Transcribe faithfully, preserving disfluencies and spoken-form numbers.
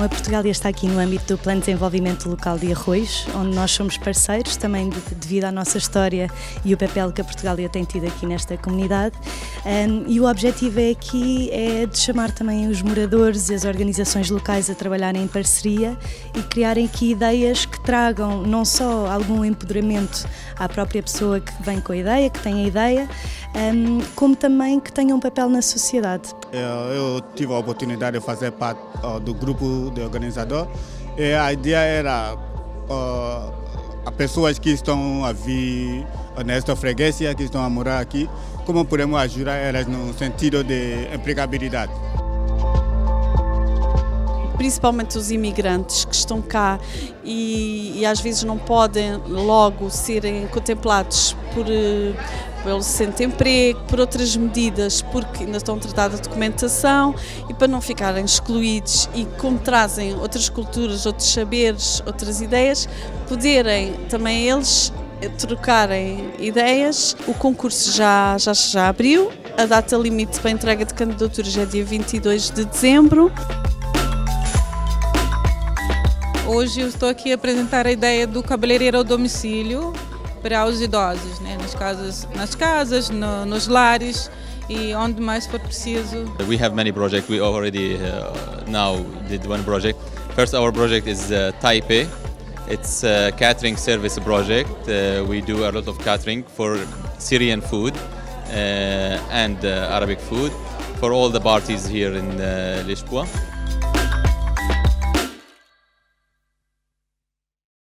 A Portugália está aqui no âmbito do Plano de Desenvolvimento Local de Arroios, onde nós somos parceiros também de, devido à nossa história e o papel que a Portugália tem tido aqui nesta comunidade. Um, e o objetivo é aqui é de chamar também os moradores e as organizações locais a trabalharem em parceria e criarem aqui ideias que tragam não só algum empoderamento à própria pessoa que vem com a ideia, que tem a ideia, um, como também que tenham um papel na sociedade. Eu, eu tive a oportunidade de fazer parte uh, do grupo de organizador e a ideia era uh, as pessoas que estão a vir nesta freguesia, que estão a morar aqui, como podemos ajudar elas no sentido de empregabilidade. Principalmente os imigrantes que estão cá e, e às vezes não podem logo serem contemplados por, pelo centro de emprego, por outras medidas, porque ainda estão tratadas a documentação e para não ficarem excluídos e como trazem outras culturas, outros saberes, outras ideias, poderem também eles trocarem ideias. O concurso já, já, já abriu, a data limite para a entrega de candidaturas é dia vinte e dois de dezembro. Hoje eu estou aqui a apresentar a ideia do cabeleireiro ao domicílio para os idosos, né? nas casas, nas casas no, nos lares e onde mais for preciso. We have many projects. We already uh, now did one project. First, our project is uh, Taipei. It's a catering service project. Uh, we do a lot of catering for Syrian food uh, and uh, Arabic food for all the parties here in uh, Lisboa.